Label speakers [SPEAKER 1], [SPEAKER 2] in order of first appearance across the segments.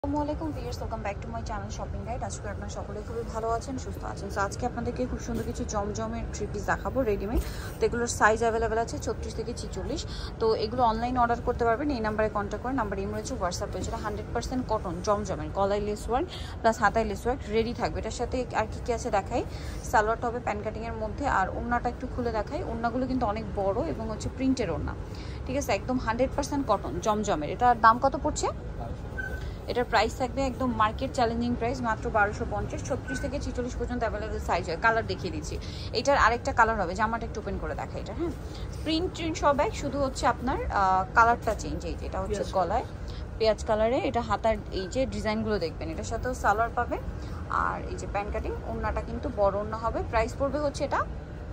[SPEAKER 1] আসসালামু viewers, welcome back to my channel shopping guide. আজকে আপনারা সকলে খুবই ভালো আছেন, সুস্থ আছেন। সো আজকে আপনাদেরকে খুব সুন্দর কিছু জমজমের থ্রি পিস দেখাবো রেডিমেড। তো এগুলোর সাইজ অ্যাভেলেবেল আছে 36 থেকে 46। তো এগুলো অনলাইন অর্ডার করতে পারবেন, এই নাম্বারে কন্ট্যাক্ট করেন। নাম্বার ইম রয়েছে, হোয়াটসঅ্যাপ রয়েছে। 100% কটন জমজমের, গলায় লেস ওয়ার্ক প্লাস হাতায় লেস ওয়ার্ক রেডি থাকবে। এটার সাথে আর কি কি আছে দেখাই। সালোয়ারটা হবে প্যান কাটিংয়ের মধ্যে, আর ওড়নাটা একটু খুলে দেখাই। ওড়নাগুলো কিন্তু অনেক বড় এবং হচ্ছে প্রিন্টের ওড়না, ঠিক আছে, একদম 100% কটন জমজমের। এটার দাম কত পড়ছে? এটার প্রাইস থাকবে একদম মার্কেট চ্যালেঞ্জিং প্রাইস, মাত্র 1250। 36 থেকে 46 পর্যন্ত অ্যাভেলেবল সাইজ হয়। কালার দেখিয়ে দিচ্ছি। এটার আরেকটা কালার হবে, জামাটা একটু ওপেন করে দেখা। এটা হ্যাঁ, প্রিন্ট সব এক, শুধু হচ্ছে আপনার কালারটা চেঞ্জ। এই যে এটা হচ্ছে গলায় পেঁয়াজ কালারে, এটা হাতার এই যে ডিজাইনগুলো দেখবেন। এটার সাথেও সালোয়ার পাবে, আর এই যে প্যান কাটিং। ওড়নাটা কিন্তু বড় ওড়না হবে। প্রাইস পড়বে হচ্ছে এটা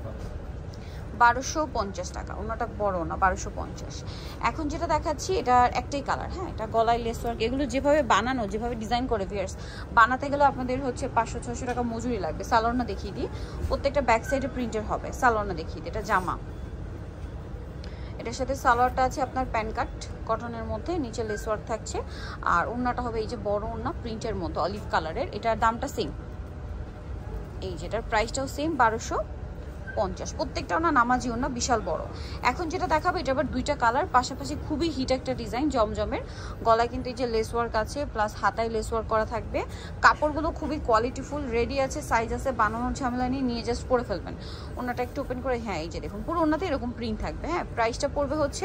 [SPEAKER 1] 1250 টাকা। ওনাটা বড় না, 1250। এখন যেটা দেখাচ্ছি এটার একটাই কালার। হ্যাঁ, এটা গলায় লেস ওয়ার্ক। এগুলো যেভাবে বানানো, যেভাবে ডিজাইন করে ভিউয়ার্স, বানাতে গেলে আপনাদের হচ্ছে 500-600 টাকা মজুরি লাগবে। সালোয়ারটা দেখিয়ে দিই, প্রত্যেকটা ব্যাক সাইডে প্রিন্টের হবে। সালোয়ারটা দেখিয়ে দিই, এটা জামা। এটার সাথে সালোয়ারটা আছে আপনার প্যান কাট কটনের মধ্যে, নিচে লেস ওয়ার্ক থাকছে। আর ওড়নাটা হবে এই যে বড় ওড়না প্রিন্টের মধ্যে অলিভ কালারের। এটার দামটা সেম, এই যেটার প্রাইসটাও সেম 1250। প্রত্যেকটা ওনা নামাজি ওনা, বিশাল বড়। এখন যেটা দেখাবো এটা আবার দুইটা কালার পাশাপাশি, খুবই হিট একটা ডিজাইন জমজমের। গলায় কিন্তু এই যে লেস ওয়ার্ক আছে, প্লাস হাতায় লেস ওয়ার্ক করা থাকবে। কাপড়গুলো খুবই কোয়ালিটিফুল, রেডি আছে, সাইজ আছে, বানানোর ঝামেলা নিয়ে জাস্ট পরে ফেলবেন। ওনাটা একটু ওপেন করে, হ্যাঁ এই যে দেখুন পুরো ওনাতে এরকম প্রিন্ট থাকবে। হ্যাঁ, প্রাইসটা পড়বে হচ্ছে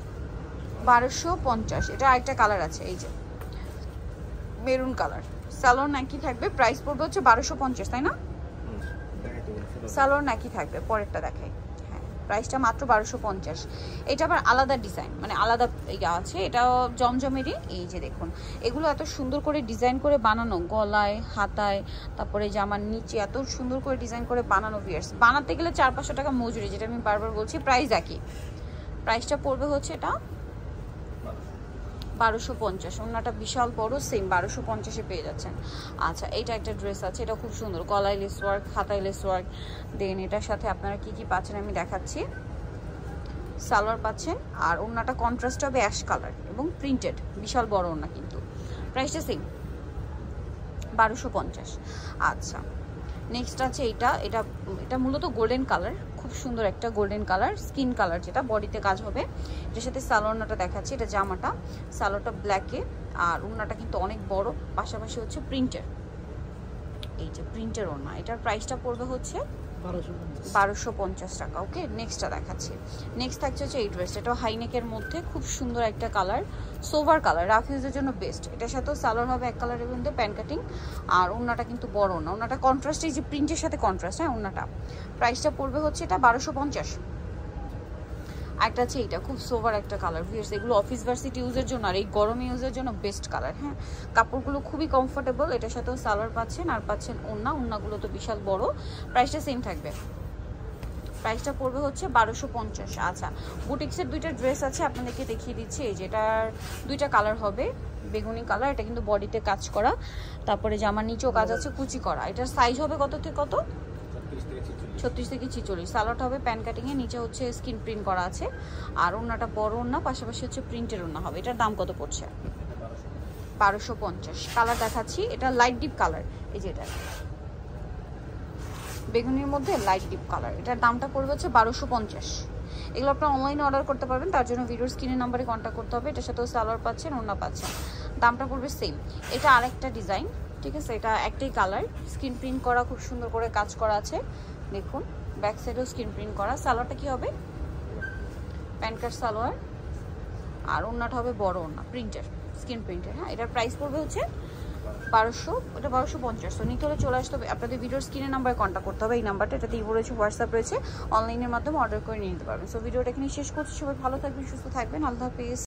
[SPEAKER 1] 1250। এটা আরেকটা কালার আছে, এই যে মেরুন কালার। সালোয়ার নাকি থাকবে, প্রাইস পড়বে হচ্ছে 1250, তাই না? সালোয়ার নাকি থাকবে। পরেরটা দেখাই। হ্যাঁ, প্রাইসটা মাত্র 1250। এটা আবার আলাদা ডিজাইন, মানে আলাদা ইয়ে আছে। এটাও জমজমেরই। এই যে দেখুন, এগুলো এত সুন্দর করে ডিজাইন করে বানানো, গলায় হাতায়, তারপরে জামার নিচে এত সুন্দর করে ডিজাইন করে বানানো। ভিউয়ার্স, বানাতে গেলে 400-500 টাকা মজুরি, যেটা আমি বারবার বলছি। প্রাইস একই, প্রাইসটা পড়বে হচ্ছে এটা 1250। ওনাটা বিশাল বড়, সেম 1250-এ পেয়ে যাচ্ছেন। আচ্ছা, এইটা একটা ড্রেস আছে, এটা খুব সুন্দর, গলায় লেস ওয়ার্ক, হাতায় লেস ওয়ার্ক। দেন এটার সাথে আপনারা কি কি পাচ্ছেন আমি দেখাচ্ছি। সালোয়ার পাচ্ছেন, আর ওনাটা কন্ট্রাস্ট হবে অ্যাশ কালার এবং প্রিন্টেড, বিশাল বড় ওনা কিন্তু। প্রাইসটা সেম 1250। আচ্ছা, নেক্সট আছে এটা এটা এটা মূলত গোল্ডেন কালার, খুব সুন্দর একটা গোল্ডেন কালার, স্কিন কালার, যেটা বডিতে কাজ হবে। এটার সাথে সালোয়ারটা দেখাচ্ছি, এটা জামাটা, সালোয়ারটা ব্ল্যাকে, আর ওড়নাটা কিন্তু অনেক বড়, পাশাপাশি হচ্ছে প্রিন্টের, এই যে প্রিন্টের ওড়না। এটার প্রাইসটা পড়বে হচ্ছে 1250 টাকা। ওকে, নেক্সটটা দেখাচ্ছি। নেক্সট থাকছে হচ্ছে এই ড্রেসটা, এটা হাইনেকের মধ্যে, খুব সুন্দর একটা কালার, সোভার কালার, রাফ ইউজের জন্য বেস্ট। এটার সাথেও সালোয়ার হবে এক কালারের মধ্যে, প্যান কাটিং, আর ওড়নাটা কিন্তু বড় ওড়না। ওড়নাটা কন্ট্রাস্ট, এই যে প্রিন্টের সাথে কন্ট্রাস্ট। হ্যাঁ, ওড়নাটা প্রাইসটা পড়বে হচ্ছে এটা 1250। একটা আছে এইটা, খুব সোভার একটা কালার। ভিউয়ার্স, এগুলো অফিস ভার্সিটি ইউজের জন্য আর এই গরমে ইউজের জন্য বেস্ট কালার। হ্যাঁ, কাপড়গুলো খুবই কমফোর্টেবল। এটার সাথেও সালোয়ার পাচ্ছেন, আর পাচ্ছেন ওড়না। ওড়নাগুলো তো বিশাল বড়। প্রাইসটা সেম থাকবে, প্রাইসটা পড়বে হচ্ছে 1250। আচ্ছা, বুটিক্সের দুইটা ড্রেস আছে, আপনাদেরকে দেখিয়ে দিচ্ছি। এই যেটার দুইটা কালার হবে, বেগুনি কালার, এটা কিন্তু বডিতে কাজ করা, তারপরে জামার নিচেও কাজ আছে, কুচি করা। এটার সাইজ হবে কত থেকে কত? 36 থেকে 46। সালোয়ারটা হবে প্যান কাটিংয়ে, নিচে হচ্ছে স্কিন প্রিন্ট করা আছে, আর ওড়নাটা বড় ওড়না, পাশাপাশি হচ্ছে প্রিন্টের ওড়না হবে। এটার দাম কত পড়ছে? 1250। কালার দেখাচ্ছি, এটা লাইট ডিপ কালার, এই যে এটা বেগুনির মধ্যে লাইট ডিপ কালার। এটার দামটা পড়বে হচ্ছে 1250। এগুলো আপনারা অনলাইনে অর্ডার করতে পারবেন, তার জন্য ভিডিওর স্ক্রিনের নাম্বারে কন্ট্যাক্ট করতে হবে। এটার সাথেও সালোয়ার পাচ্ছেন, ওড়না পাচ্ছেন, দামটা পড়বে সেম। এটা আরেকটা ডিজাইন, ঠিক আছে, এটা একটাই কালার, স্ক্রিন প্রিন্ট করা, খুব সুন্দর করে কাজ করা আছে। দেখুন, ব্যাক সাইডেও স্ক্রিন প্রিন্ট করা। সালোয়ারটা কি হবে? প্যান কাট সালোয়ার, আর ওড়নাটা হবে বড় ওড়না, প্রিন্টের, স্ক্রিন প্রিন্টের। হ্যাঁ, এটার প্রাইস পড়বে হচ্ছে 1200, এটা 1250। তো নিতে হলে চলে আসতে হবে, আপনাদের ভিডিওর স্ক্রিনের নাম্বারে কন্ট্যাক্ট করতে হবে। এই নাম্বারটা, এটাতে ইমো রয়েছে, হোয়াটসঅ্যাপ রয়েছে, অনলাইনের মাধ্যমে অর্ডার করে নিয়ে নিতে পারবেন। সো ভিডিওটা এখানে শেষ করছি। সবাই ভালো থাকবেন, সুস্থ থাকবেন, আল্লাহ হাফেজ।